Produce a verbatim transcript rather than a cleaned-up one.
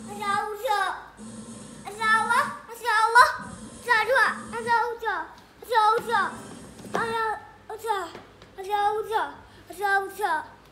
Masya Allah, Masya Allah, Masya Allah, Masya Allah, Masya Allah, Masya Allah, Masya Allah, Masya Allah, Masya Allah.